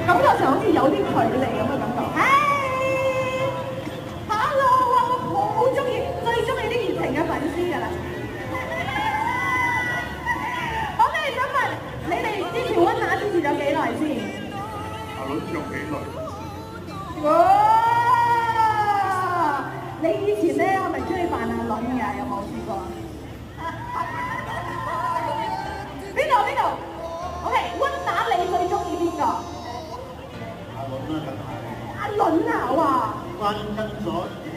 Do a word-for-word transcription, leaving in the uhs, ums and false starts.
感覺上好似有啲距離咁嘅感覺。係 ，Hello 啊！我好中意，最中意啲熱情嘅粉絲㗎啦。我哋想問你哋支持溫拿支持咗幾耐先？ 阿倫用幾耐？ 哇！你以前咧係咪中意扮阿倫㗎？有冇試過？邊度邊度 ？OK， 溫拿你最中意邊個？ 阿倫啦，梗係。 阿倫啊，哇！ 關跟咗二